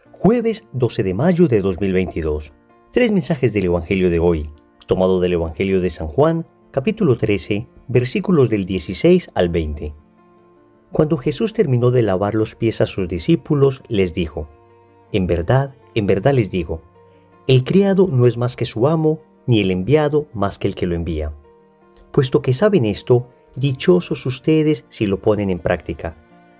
Jueves 12 de mayo de 2022. Tres mensajes del Evangelio de hoy, tomado del Evangelio de San Juan, capítulo 13, versículos del 16 al 20. Cuando Jesús terminó de lavar los pies a sus discípulos, les dijo: en verdad les digo, el criado no es más que su amo, ni el enviado más que el que lo envía. Puesto que saben esto, dichosos ustedes si lo ponen en práctica.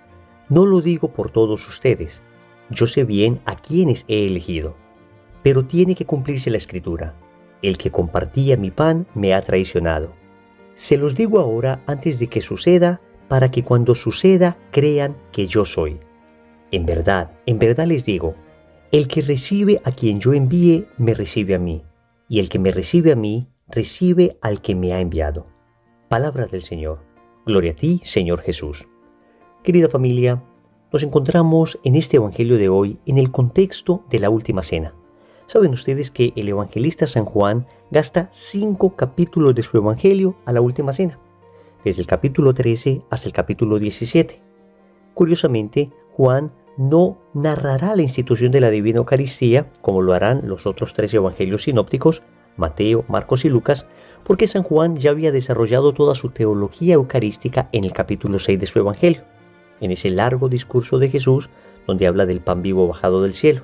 No lo digo por todos ustedes. Yo sé bien a quienes he elegido, pero tiene que cumplirse la Escritura. El que compartía mi pan me ha traicionado. Se los digo ahora antes de que suceda, para que cuando suceda crean que yo soy. En verdad les digo, el que recibe a quien yo envíe, me recibe a mí, y el que me recibe a mí, recibe al que me ha enviado. Palabra del Señor. Gloria a ti, Señor Jesús. Querida familia, nos encontramos en este Evangelio de hoy en el contexto de la Última Cena. Saben ustedes que el evangelista San Juan gasta 5 capítulos de su Evangelio a la Última Cena, desde el capítulo 13 hasta el capítulo 17. Curiosamente, Juan no narrará la institución de la Divina Eucaristía como lo harán los otros 3 evangelios sinópticos, Mateo, Marcos y Lucas, porque San Juan ya había desarrollado toda su teología eucarística en el capítulo 6 de su Evangelio, en ese largo discurso de Jesús donde habla del pan vivo bajado del cielo.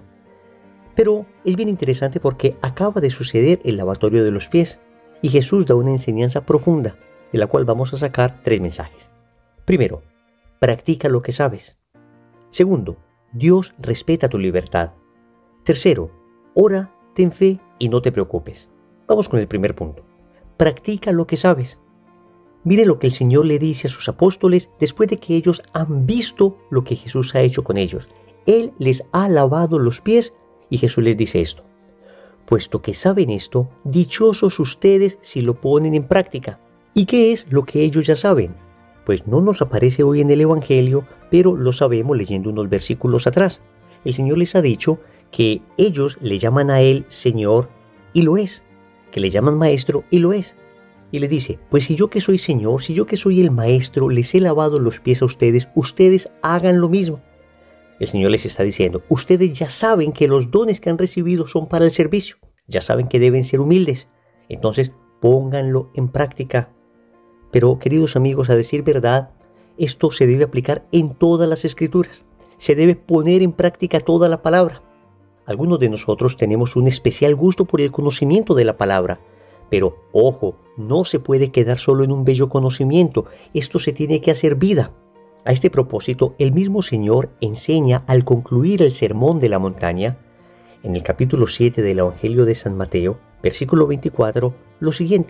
Pero es bien interesante porque acaba de suceder el lavatorio de los pies y Jesús da una enseñanza profunda de la cual vamos a sacar 3 mensajes. Primero, practica lo que sabes. Segundo, Dios respeta tu libertad. Tercero, ora, ten fe y no te preocupes. Vamos con el primer punto. Practica lo que sabes. Mire lo que el Señor le dice a sus apóstoles después de que ellos han visto lo que Jesús ha hecho con ellos. Él les ha lavado los pies y Jesús les dice esto: puesto que saben esto, dichosos ustedes si lo ponen en práctica. ¿Y qué es lo que ellos ya saben? Pues no nos aparece hoy en el Evangelio, pero lo sabemos leyendo unos versículos atrás. El Señor les ha dicho que ellos le llaman a Él Señor y lo es, que le llaman Maestro y lo es. Y le dice, pues si yo que soy Señor, si yo que soy el Maestro, les he lavado los pies a ustedes, ustedes hagan lo mismo. El Señor les está diciendo, ustedes ya saben que los dones que han recibido son para el servicio, ya saben que deben ser humildes, entonces pónganlo en práctica. Pero, queridos amigos, a decir verdad, esto se debe aplicar en todas las Escrituras, se debe poner en práctica toda la palabra. Algunos de nosotros tenemos un especial gusto por el conocimiento de la palabra, pero, ojo, no se puede quedar solo en un bello conocimiento, esto se tiene que hacer vida. A este propósito, el mismo Señor enseña al concluir el Sermón de la Montaña, en el capítulo 7 del Evangelio de San Mateo, versículo 24, lo siguiente: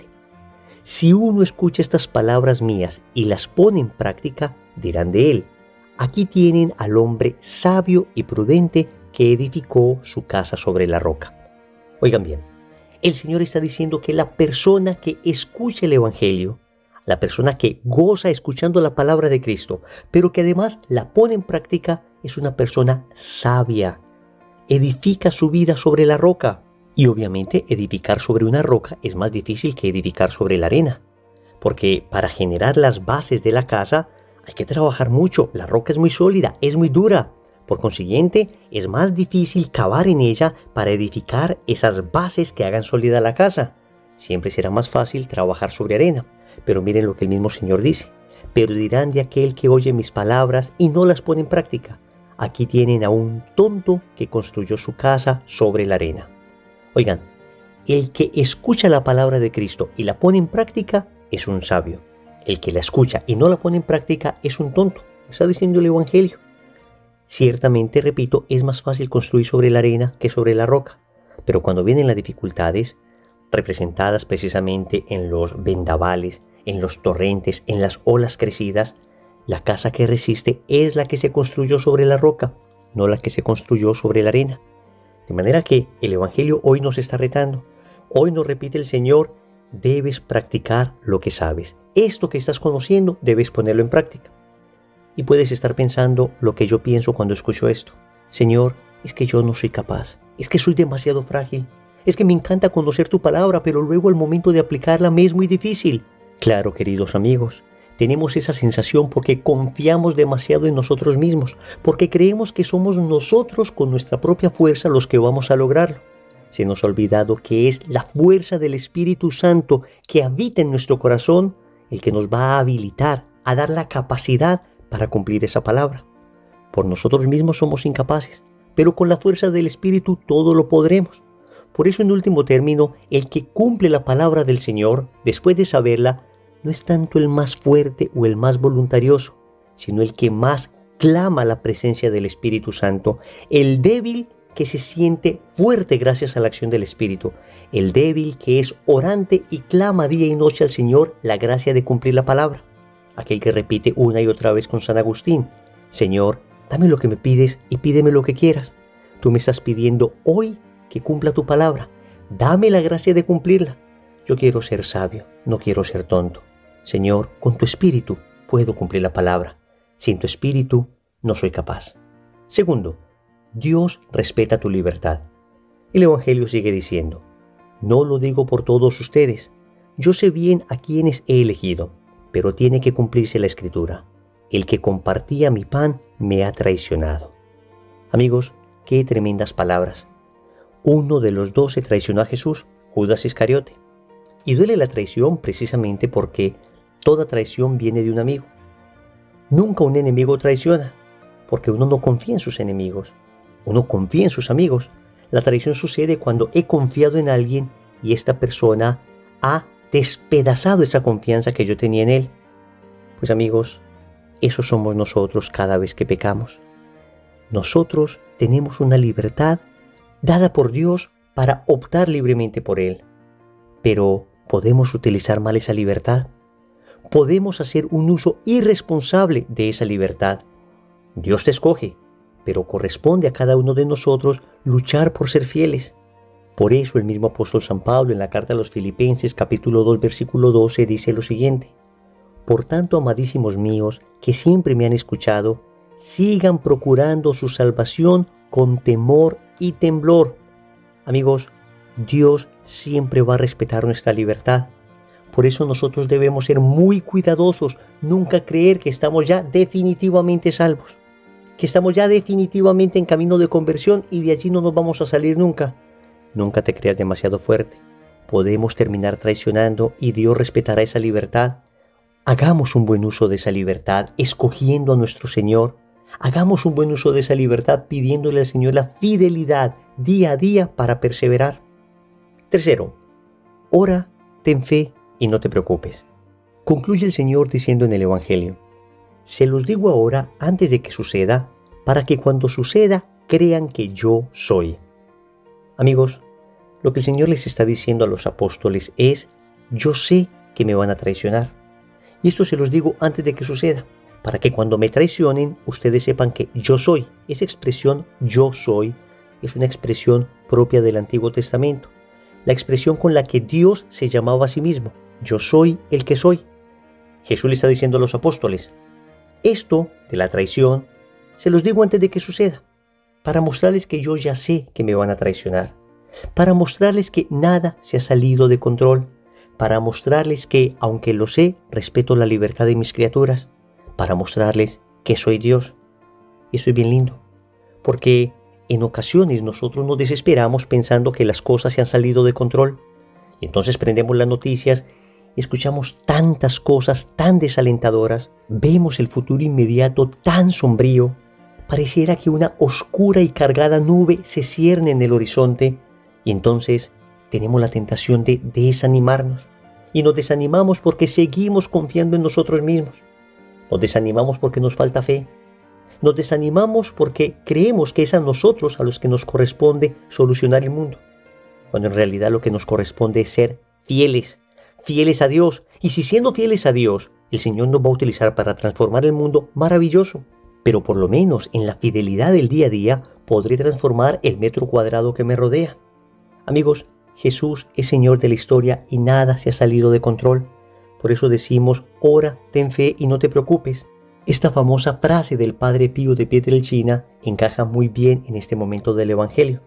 si uno escucha estas palabras mías y las pone en práctica, dirán de él, aquí tienen al hombre sabio y prudente que edificó su casa sobre la roca. Oigan bien. El Señor está diciendo que la persona que escucha el Evangelio, la persona que goza escuchando la palabra de Cristo, pero que además la pone en práctica, es una persona sabia. Edifica su vida sobre la roca. Y obviamente edificar sobre una roca es más difícil que edificar sobre la arena, porque para generar las bases de la casa hay que trabajar mucho. La roca es muy sólida, es muy dura. Por consiguiente, es más difícil cavar en ella para edificar esas bases que hagan sólida la casa. Siempre será más fácil trabajar sobre arena. Pero miren lo que el mismo Señor dice: pero dirán de aquel que oye mis palabras y no las pone en práctica. Aquí tienen a un tonto que construyó su casa sobre la arena. Oigan, el que escucha la palabra de Cristo y la pone en práctica es un sabio. El que la escucha y no la pone en práctica es un tonto. Está diciendo el Evangelio. Ciertamente, repito, es más fácil construir sobre la arena que sobre la roca, pero cuando vienen las dificultades, representadas precisamente en los vendavales, en los torrentes, en las olas crecidas, la casa que resiste es la que se construyó sobre la roca, no la que se construyó sobre la arena. De manera que el Evangelio hoy nos está retando. Hoy nos repite el Señor, debes practicar lo que sabes. Esto que estás conociendo, debes ponerlo en práctica. Y puedes estar pensando lo que yo pienso cuando escucho esto. Señor, es que yo no soy capaz, es que soy demasiado frágil, es que me encanta conocer tu palabra, pero luego el momento de aplicarla me es muy difícil. Claro, queridos amigos, Tenemos esa sensación porque confiamos demasiado en nosotros mismos, porque creemos que somos nosotros con nuestra propia fuerza los que vamos a lograrlo. Se nos ha olvidado que es la fuerza del Espíritu Santo que habita en nuestro corazón el que nos va a habilitar, a dar la capacidad para cumplir esa palabra. Por nosotros mismos somos incapaces, pero con la fuerza del Espíritu todo lo podremos. Por eso, en último término, el que cumple la palabra del Señor, después de saberla, no es tanto el más fuerte o el más voluntarioso, sino el que más clama la presencia del Espíritu Santo, el débil que se siente fuerte gracias a la acción del Espíritu, el débil que es orante y clama día y noche al Señor la gracia de cumplir la palabra, aquel que repite una y otra vez con San Agustín: Señor, dame lo que me pides y pídeme lo que quieras. Tú me estás pidiendo hoy que cumpla tu palabra, dame la gracia de cumplirla. Yo quiero ser sabio, no quiero ser tonto. Señor, con tu Espíritu puedo cumplir la palabra. Sin tu Espíritu no soy capaz. Segundo, Dios respeta tu libertad. El Evangelio sigue diciendo: no lo digo por todos ustedes. Yo sé bien a quienes he elegido, pero tiene que cumplirse la Escritura. El que compartía mi pan me ha traicionado. Amigos, qué tremendas palabras. Uno de los 12 traicionó a Jesús, Judas Iscariote. Y duele la traición precisamente porque toda traición viene de un amigo. Nunca un enemigo traiciona, porque uno no confía en sus enemigos. Uno confía en sus amigos. La traición sucede cuando he confiado en alguien y esta persona ha despedazado esa confianza que yo tenía en él. Pues amigos, eso somos nosotros cada vez que pecamos. Nosotros tenemos una libertad dada por Dios para optar libremente por Él. Pero podemos utilizar mal esa libertad. Podemos hacer un uso irresponsable de esa libertad. Dios te escoge, pero corresponde a cada uno de nosotros luchar por ser fieles. Por eso el mismo apóstol San Pablo en la carta a los Filipenses capítulo 2 versículo 12 dice lo siguiente: por tanto, amadísimos míos, que siempre me han escuchado, sigan procurando su salvación con temor y temblor. Amigos, Dios siempre va a respetar nuestra libertad. Por eso nosotros debemos ser muy cuidadosos, nunca creer que estamos ya definitivamente salvos, que estamos ya definitivamente en camino de conversión y de allí no nos vamos a salir nunca. Nunca te creas demasiado fuerte. Podemos terminar traicionando y Dios respetará esa libertad. Hagamos un buen uso de esa libertad, escogiendo a nuestro Señor. Hagamos un buen uso de esa libertad, pidiéndole al Señor la fidelidad día a día para perseverar. Tercero, ora, ten fe y no te preocupes. Concluye el Señor diciendo en el Evangelio: se los digo ahora antes de que suceda, para que cuando suceda crean que yo soy. Amigos, lo que el Señor les está diciendo a los apóstoles es: yo sé que me van a traicionar. Y esto se los digo antes de que suceda, para que cuando me traicionen, ustedes sepan que yo soy. Esa expresión yo soy es una expresión propia del Antiguo Testamento, la expresión con la que Dios se llamaba a sí mismo: yo soy el que soy. Jesús le está diciendo a los apóstoles: esto de la traición se los digo antes de que suceda, para mostrarles que yo ya sé que me van a traicionar, para mostrarles que nada se ha salido de control, para mostrarles que, aunque lo sé, respeto la libertad de mis criaturas, para mostrarles que soy Dios. Y eso es bien lindo, porque en ocasiones nosotros nos desesperamos pensando que las cosas se han salido de control, y entonces prendemos las noticias y escuchamos tantas cosas tan desalentadoras, vemos el futuro inmediato tan sombrío, pareciera que una oscura y cargada nube se cierne en el horizonte, y entonces tenemos la tentación de desanimarnos, y nos desanimamos porque seguimos confiando en nosotros mismos. Nos desanimamos porque nos falta fe. Nos desanimamos porque creemos que es a nosotros a los que nos corresponde solucionar el mundo, cuando en realidad lo que nos corresponde es ser fieles, fieles a Dios. Y si siendo fieles a Dios, el Señor nos va a utilizar para transformar el mundo, maravilloso. Pero por lo menos en la fidelidad del día a día podré transformar el metro cuadrado que me rodea. Amigos, Jesús es Señor de la historia y nada se ha salido de control. Por eso decimos: ora, ten fe y no te preocupes. Esta famosa frase del Padre Pío de Pietrelcina encaja muy bien en este momento del Evangelio.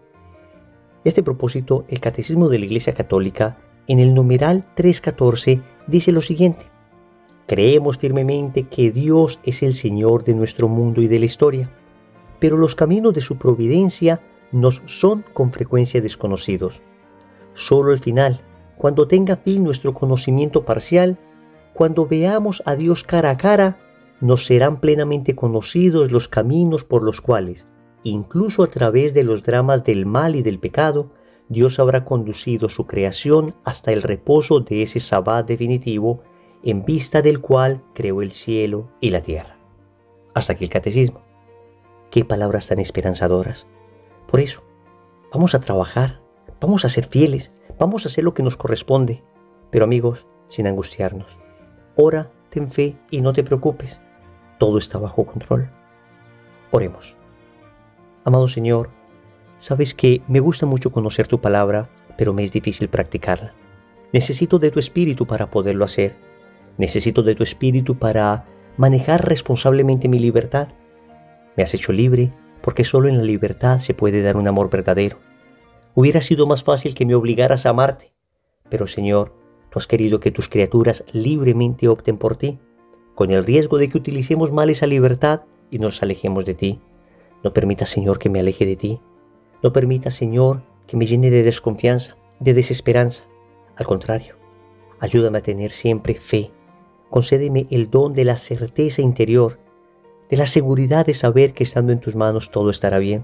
A este propósito, el Catecismo de la Iglesia Católica, en el numeral 314, dice lo siguiente: Creemos firmemente que Dios es el Señor de nuestro mundo y de la historia, pero los caminos de su providencia nos son con frecuencia desconocidos. Solo al final, cuando tenga fin nuestro conocimiento parcial, cuando veamos a Dios cara a cara, nos serán plenamente conocidos los caminos por los cuales, incluso a través de los dramas del mal y del pecado, Dios habrá conducido su creación hasta el reposo de ese sabbat definitivo, en vista del cual creó el cielo y la tierra. Hasta aquí el catecismo. Qué palabras tan esperanzadoras. Por eso, vamos a trabajar, vamos a ser fieles, vamos a hacer lo que nos corresponde, pero amigos, sin angustiarnos. Ora, ten fe y no te preocupes. Todo está bajo control. Oremos. Amado Señor, sabes que me gusta mucho conocer tu palabra, pero me es difícil practicarla. Necesito de tu espíritu para poderlo hacer. Necesito de tu espíritu para manejar responsablemente mi libertad. Me has hecho libre porque solo en la libertad se puede dar un amor verdadero. Hubiera sido más fácil que me obligaras a amarte, pero Señor, tú has querido que tus criaturas libremente opten por ti, con el riesgo de que utilicemos mal esa libertad y nos alejemos de ti. No permitas, Señor, que me aleje de ti. No permitas, Señor, que me llene de desconfianza, de desesperanza. Al contrario, ayúdame a tener siempre fe. Concédeme el don de la certeza interior, de la seguridad de saber que estando en tus manos todo estará bien.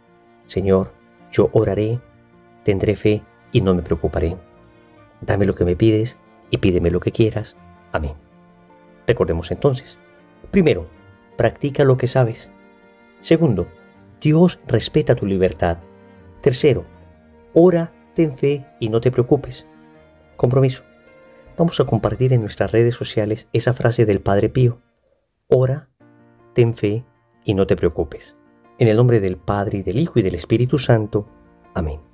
Señor, yo oraré, tendré fe y no me preocuparé. Dame lo que me pides y pídeme lo que quieras. Amén. Recordemos entonces. Primero, practica lo que sabes. Segundo, Dios respeta tu libertad. Tercero, ora, ten fe y no te preocupes. Compromiso. Vamos a compartir en nuestras redes sociales esa frase del Padre Pío. Ora, ten fe y no te preocupes. En el nombre del Padre, y del Hijo y del Espíritu Santo. Amén.